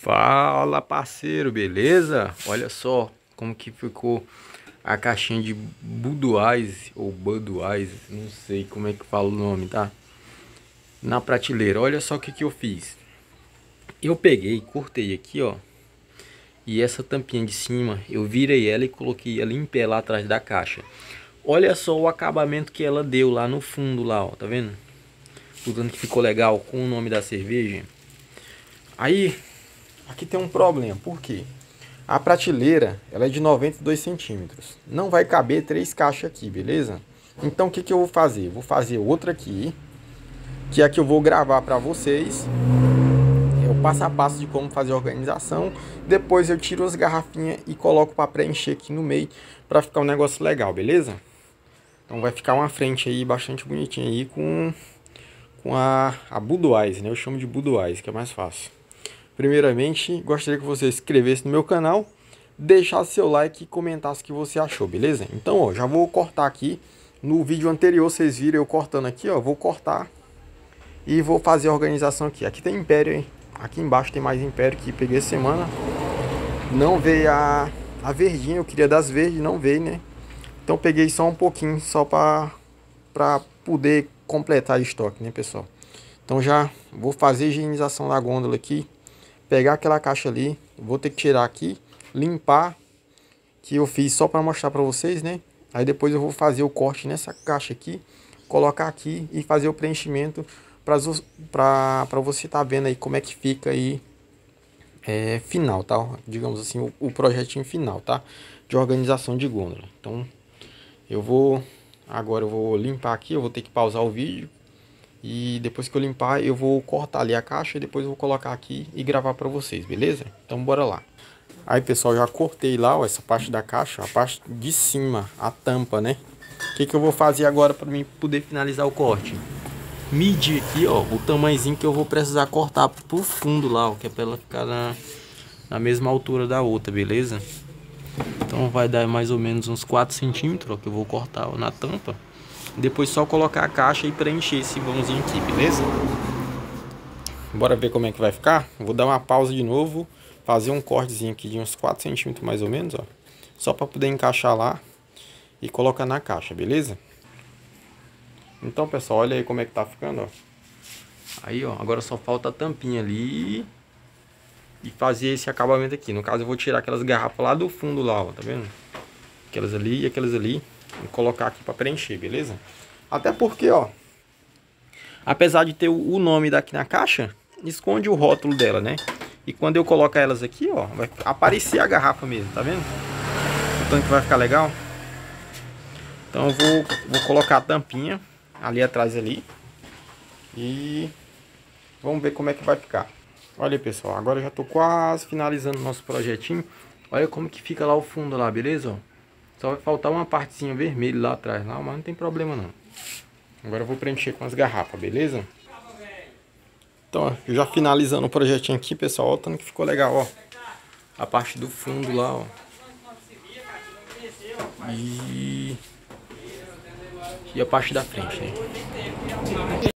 Fala, parceiro, beleza? Olha só como que ficou a caixinha de Budweiser ou Budweiser, não sei como é que fala o nome, tá? Na prateleira. Olha só o que eu fiz. Eu peguei, cortei aqui, ó. E essa tampinha de cima, eu virei ela e coloquei ela em pé lá atrás da caixa. Olha só o acabamento que ela deu lá no fundo lá, ó, tá vendo? O tanto que ficou legal com o nome da cerveja. Aí, aqui tem um problema, por quê? A prateleira, ela é de 92 centímetros. Não vai caber 3 caixas aqui, beleza? Então o que eu vou fazer? Vou fazer outra aqui, que é a que eu vou gravar para vocês. É o passo a passo de como fazer a organização. Depois eu tiro as garrafinhas e coloco para preencher aqui no meio, para ficar um negócio legal, beleza? Então vai ficar uma frente aí bastante bonitinha aí com a Budweiser, né? Eu chamo de Budweiser, que é mais fácil. Primeiramente, gostaria que você se inscrevesse no meu canal, deixasse seu like e comentasse o que você achou, beleza? Então, ó, já vou cortar aqui. No vídeo anterior, vocês viram eu cortando aqui, ó. Vou cortar e vou fazer a organização aqui. Aqui tem Império, hein? Aqui embaixo tem mais Império que peguei essa semana. Não veio a verdinha, eu queria das verdes, não veio, né? Então peguei só um pouquinho, só pra poder completar o estoque, né, pessoal? Então já vou fazer a higienização da gôndola aqui. Pegar aquela caixa ali, vou ter que tirar aqui, limpar, que eu fiz só para mostrar para vocês, né? Aí depois eu vou fazer o corte nessa caixa aqui, colocar aqui e fazer o preenchimento para você tá vendo aí como é que fica aí final, tá? Digamos assim, o projetinho final, tá? De organização de gôndola. Então agora eu vou limpar aqui, eu vou ter que pausar o vídeo. E depois que eu limpar, eu vou cortar ali a caixa e depois eu vou colocar aqui e gravar para vocês, beleza? Então bora lá. Aí, pessoal, já cortei lá, ó, essa parte da caixa, a parte de cima, a tampa, né? O que eu vou fazer agora para mim poder finalizar o corte? Medir aqui, ó, o tamanhozinho que eu vou precisar cortar pro fundo lá, ó, que é para ela ficar na mesma altura da outra, beleza? Então vai dar mais ou menos uns 4 centímetros, ó, que eu vou cortar, ó, na tampa. Depois só colocar a caixa e preencher esse vãozinho aqui, beleza? Bora ver como é que vai ficar? Vou dar uma pausa de novo, fazer um cortezinho aqui de uns 4 centímetros mais ou menos, ó. Só para poder encaixar lá e colocar na caixa, beleza? Então, pessoal, olha aí como é que tá ficando, ó. Aí, ó, agora só falta a tampinha ali e fazer esse acabamento aqui. No caso, eu vou tirar aquelas garrafas lá do fundo lá, ó, tá vendo? Aquelas ali e aquelas ali. Vou colocar aqui para preencher, beleza? Até porque, ó, apesar de ter o nome daqui na caixa, esconde o rótulo dela, né? E quando eu colocar elas aqui, ó, vai aparecer a garrafa mesmo, tá vendo? O tanque vai ficar legal. Então eu vou colocar a tampinha ali atrás ali. E vamos ver como é que vai ficar. Olha aí, pessoal, agora eu já tô quase finalizando o nosso projetinho. Olha como que fica lá o fundo lá, beleza? Ó? Só vai faltar uma partezinha vermelha lá atrás, lá, mas não tem problema não. Agora eu vou preencher com as garrafas, beleza? Então, ó, já finalizando o projetinho aqui, pessoal, olha o tanto que ficou legal, ó. A parte do fundo lá, ó. E a parte da frente, né?